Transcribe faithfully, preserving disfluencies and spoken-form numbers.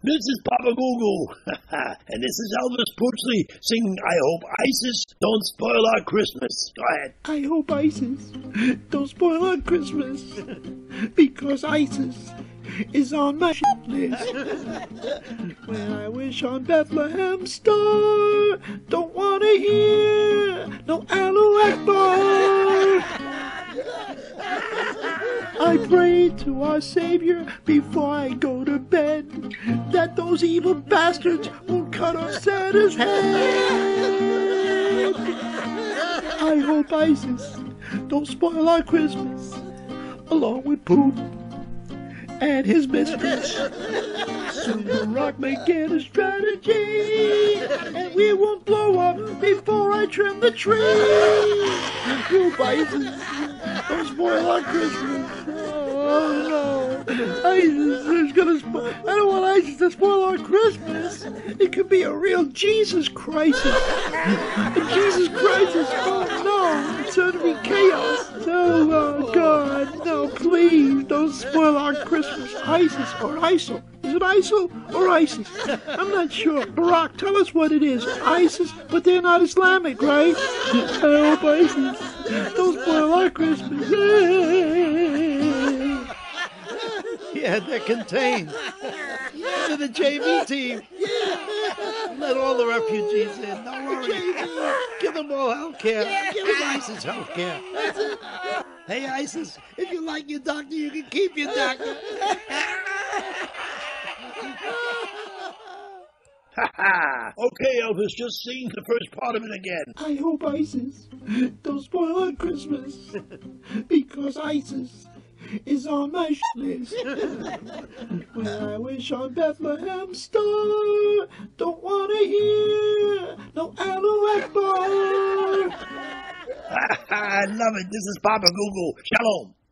This is Papa Google, and this is Elvis Poochley singing I Hope ISIS Don't Spoil Our Christmas. Go ahead. I hope ISIS don't spoil our Christmas, because ISIS is on my shit list. When I wish on Bethlehem star, don't wanna hear no Allahu Akbar. I pray to our Savior before I go to bed that those evil bastards won't cut off Santa's head. I hope ISIS don't spoil our Christmas, along with Poodle and his mistress. Soon the rock may get a strategy, and we won't blow up before I trim the tree. You ISIS don't spoil our Christmas. Oh no, ISIS is gonna spoil. I don't want ISIS to spoil our Christmas. It could be a real Jesus crisis. A Jesus crisis. Oh no, it's gonna be chaos. Oh, oh God, no, please don't spoil our Christmas. ISIS or ISIL. Is it ISIL or ISIS? I'm not sure. Barack, tell us what it is. ISIS, but they're not Islamic, right? I hope ISIS don't spoil our Christmas. Yeah, they're contained. To the J V team. Let all the refugees in. Don't worry. Give them all health care. Give them ISIS health care. Hey, ISIS, if you like your doctor, you can keep your doctor. Ha ha! Okay, Elvis, just sing the first part of it again. I hope ISIS don't spoil our Christmas, because ISIS is on my sh list. When I wish on Bethlehem star, don't wanna hear no Allahu Akbar. I love it. This is Papa Google. Shalom.